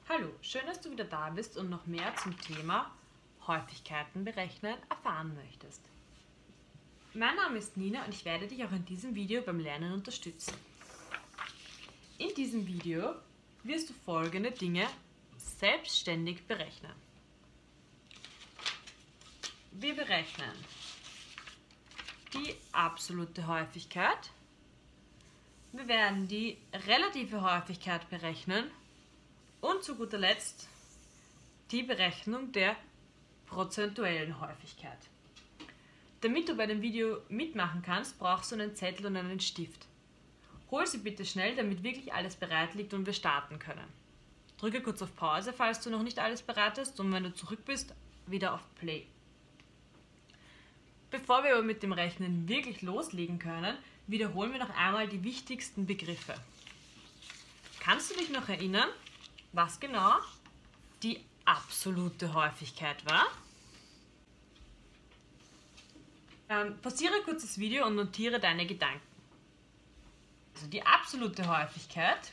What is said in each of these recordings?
Hallo, schön, dass du wieder da bist und noch mehr zum Thema Häufigkeiten berechnen erfahren möchtest. Mein Name ist Nina und ich werde dich auch in diesem Video beim Lernen unterstützen. In diesem Video wirst du folgende Dinge selbstständig berechnen. Wir berechnen die absolute Häufigkeit, wir werden die relative Häufigkeit berechnen und zu guter Letzt die Berechnung der prozentuellen Häufigkeit. Damit du bei dem Video mitmachen kannst, brauchst du einen Zettel und einen Stift. Hol sie bitte schnell, damit wirklich alles bereit liegt und wir starten können. Drücke kurz auf Pause, falls du noch nicht alles bereit hast, und wenn du zurück bist, wieder auf Play. Bevor wir aber mit dem Rechnen wirklich loslegen können, wiederholen wir noch einmal die wichtigsten Begriffe. Kannst du dich noch erinnern, was genau die absolute Häufigkeit war? Pausiere kurz das Video und notiere deine Gedanken. Also die absolute Häufigkeit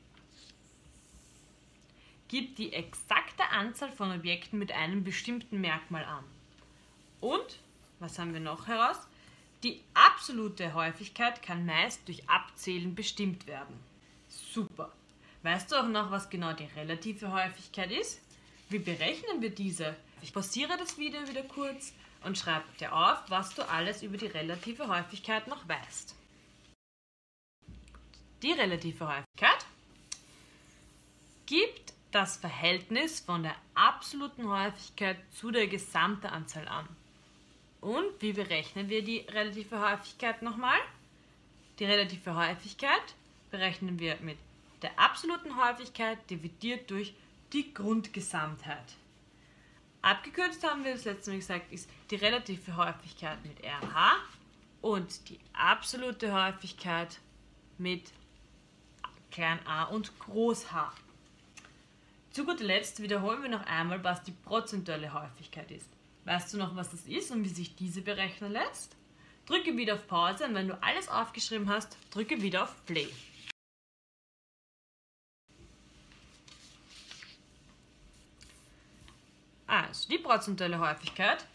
gibt die exakte Anzahl von Objekten mit einem bestimmten Merkmal an. Und, was haben wir noch heraus? Die absolute Häufigkeit kann meist durch Abzählen bestimmt werden. Super! Weißt du auch noch, was genau die relative Häufigkeit ist? Wie berechnen wir diese? Ich pausiere das Video wieder kurz und schreibe dir auf, was du alles über die relative Häufigkeit noch weißt. Die relative Häufigkeit gibt das Verhältnis von der absoluten Häufigkeit zu der Gesamtanzahl an. Und wie berechnen wir die relative Häufigkeit nochmal? Die relative Häufigkeit berechnen wir mit der absoluten Häufigkeit dividiert durch die Grundgesamtheit. Abgekürzt haben wir das letzte Mal gesagt, ist die relative Häufigkeit mit RH und die absolute Häufigkeit mit klein a und groß h. Zu guter Letzt wiederholen wir noch einmal, was die prozentuelle Häufigkeit ist. Weißt du noch, was das ist und wie sich diese berechnen lässt? Drücke wieder auf Pause und wenn du alles aufgeschrieben hast, drücke wieder auf Play. Also, die prozentuelle Häufigkeit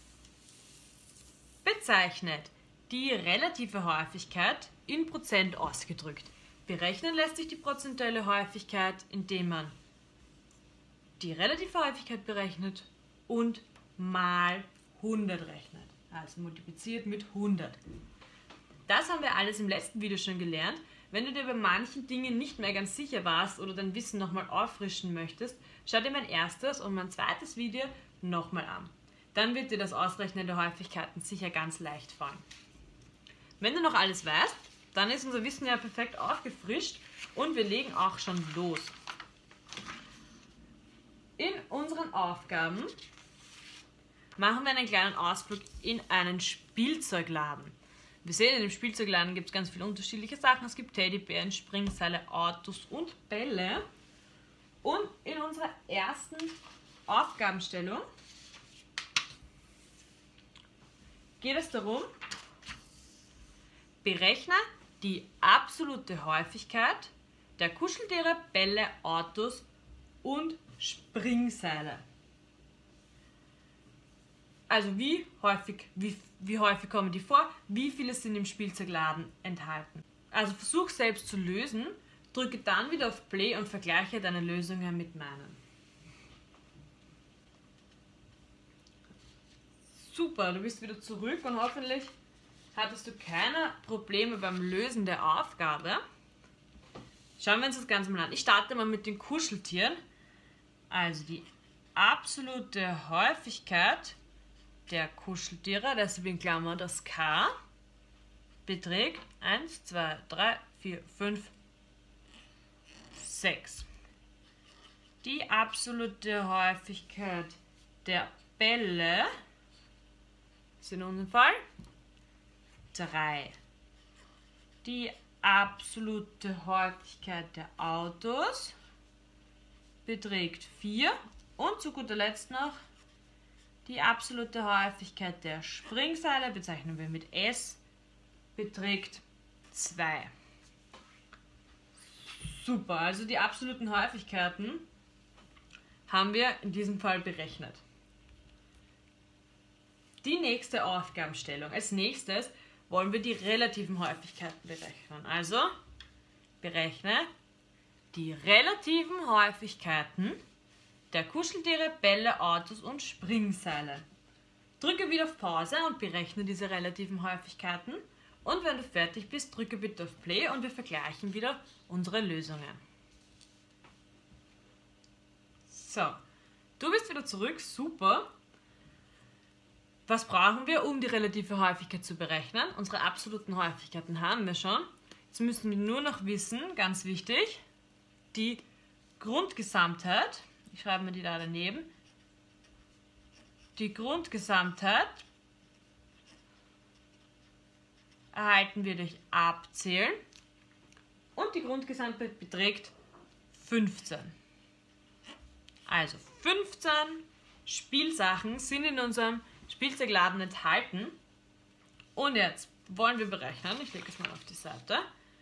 bezeichnet die relative Häufigkeit in Prozent ausgedrückt. Berechnen lässt sich die prozentuelle Häufigkeit, indem man die relative Häufigkeit berechnet und mal 100 rechnet. Also multipliziert mit 100. Das haben wir alles im letzten Video schon gelernt. Wenn du dir bei manchen Dingen nicht mehr ganz sicher warst oder dein Wissen nochmal auffrischen möchtest, schau dir mein erstes und mein zweites Video nochmal an. Dann wird dir das Ausrechnen der Häufigkeiten sicher ganz leicht fallen. Wenn du noch alles weißt, dann ist unser Wissen ja perfekt aufgefrischt und wir legen auch schon los. In unseren Aufgaben machen wir einen kleinen Ausflug in einen Spielzeugladen. Wir sehen, in dem Spielzeugladen gibt es ganz viele unterschiedliche Sachen. Es gibt Teddybären, Springseile, Autos und Bälle. Und in unserer ersten Aufgabenstellung geht es darum, berechne die absolute Häufigkeit der Kuscheltiere, Bälle, Autos und Springseile. Also wie häufig kommen die vor, wie viele sind im Spielzeugladen enthalten. Also versuch selbst zu lösen, drücke dann wieder auf Play und vergleiche deine Lösungen mit meinen. Super, du bist wieder zurück und hoffentlich hattest du keine Probleme beim Lösen der Aufgabe. Schauen wir uns das Ganze mal an. Ich starte mal mit den Kuscheltieren. Also die absolute Häufigkeit der Kuscheltiere, deshalb in Klammern das K, beträgt 1, 2, 3, 4, 5, 6. Die absolute Häufigkeit der Bälle ist in unserem Fall 3. Die absolute Häufigkeit der Autos beträgt 4. Und zu guter Letzt noch die absolute Häufigkeit der Springseile, bezeichnen wir mit S, beträgt 2. Super, also die absoluten Häufigkeiten haben wir in diesem Fall berechnet. Die nächste Aufgabenstellung. Als nächstes wollen wir die relativen Häufigkeiten berechnen. Also berechne die relativen Häufigkeiten der Kuscheltiere, Bälle, Autos und Springseile. Drücke wieder auf Pause und berechne diese relativen Häufigkeiten. Und wenn du fertig bist, drücke bitte auf Play und wir vergleichen wieder unsere Lösungen. So, du bist wieder zurück, super. Was brauchen wir, um die relative Häufigkeit zu berechnen? Unsere absoluten Häufigkeiten haben wir schon. Jetzt müssen wir nur noch wissen, ganz wichtig, die Grundgesamtheit. Ich schreibe mir die da daneben. Die Grundgesamtheit erhalten wir durch Abzählen und die Grundgesamtheit beträgt 15. Also 15 Spielsachen sind in unserem Spielzeugladen enthalten und jetzt wollen wir berechnen, ich lege es mal auf die Seite,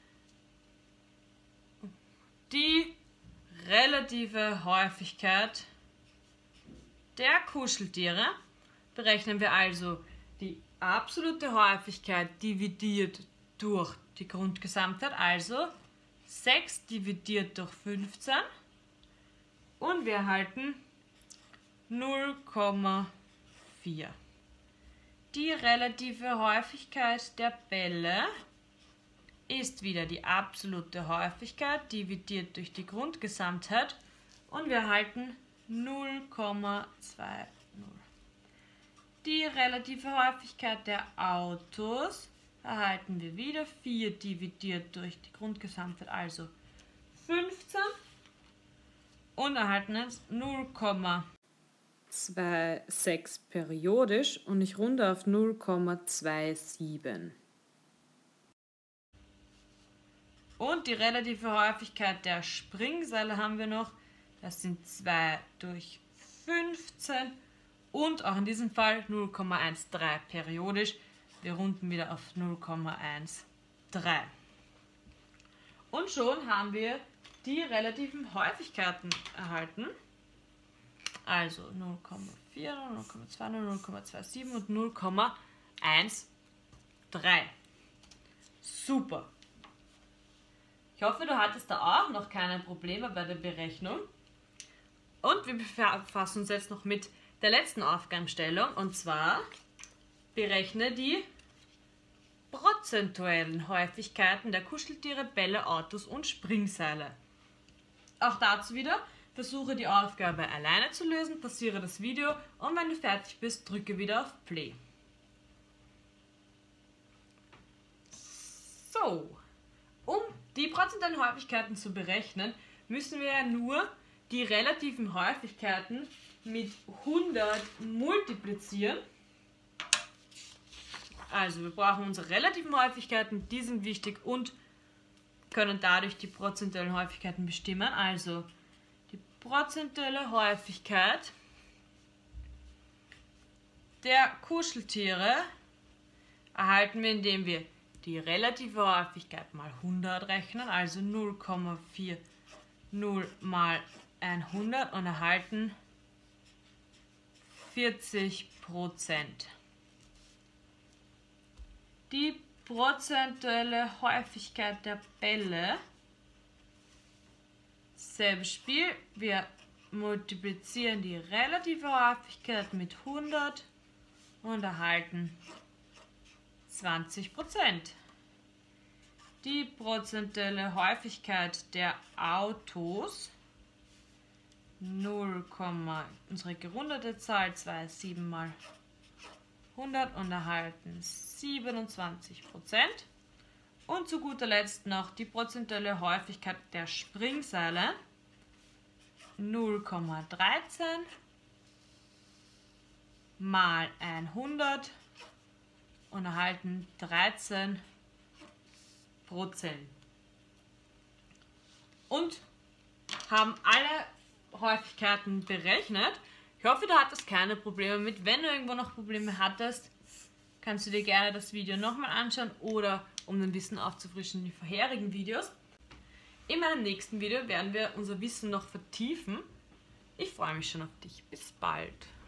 die relative Häufigkeit der Kuscheltiere. Berechnen wir also die absolute Häufigkeit dividiert durch die Grundgesamtheit, also 6 dividiert durch 15 und wir erhalten 0,4. Die relative Häufigkeit der Bälle ist wieder die absolute Häufigkeit dividiert durch die Grundgesamtheit und wir erhalten 0,20. Die relative Häufigkeit der Autos erhalten wir wieder 4 dividiert durch die Grundgesamtheit, also 15 und erhalten jetzt 0,26 periodisch und ich runde auf 0,27. Und die relative Häufigkeit der Springseile haben wir noch, das sind 2 durch 15 und auch in diesem Fall 0,13 periodisch. Wir runden wieder auf 0,13. Und schon haben wir die relativen Häufigkeiten erhalten. Also 0,4, 0,20, 0,27 und 0,13. Super. Ich hoffe, du hattest da auch noch keine Probleme bei der Berechnung. Und wir befassen uns jetzt noch mit der letzten Aufgabenstellung und zwar berechne die prozentuellen Häufigkeiten der Kuscheltiere, Bälle, Autos und Springseile. Auch dazu wieder, versuche die Aufgabe alleine zu lösen, pausiere das Video und wenn du fertig bist, drücke wieder auf Play. So, um die prozentuellen Häufigkeiten zu berechnen, müssen wir ja nur die relativen Häufigkeiten mit 100 multiplizieren. Also wir brauchen unsere relativen Häufigkeiten, die sind wichtig und können dadurch die prozentuellen Häufigkeiten bestimmen. Also die prozentuelle Häufigkeit der Kuscheltiere erhalten wir, indem wir die relative Häufigkeit mal 100 rechnen, also 0,40 mal 100 und erhalten 40%. Die prozentuelle Häufigkeit der Bälle, selbes Spiel, wir multiplizieren die relative Häufigkeit mit 100 und erhalten 20%. Die prozentuelle Häufigkeit der Autos, unsere gerundete Zahl, 2,7 mal 100 und erhalten 27%. Und zu guter Letzt noch die prozentuelle Häufigkeit der Springseile, 0,13 mal 100 und erhalten 13%. Und haben alle Häufigkeiten berechnet. Ich hoffe, du hattest keine Probleme mit. Wenn du irgendwo noch Probleme hattest, kannst du dir gerne das Video nochmal anschauen oder um dein Wissen aufzufrischen, die vorherigen Videos. In meinem nächsten Video werden wir unser Wissen noch vertiefen Ich freue mich schon auf dich. Bis bald.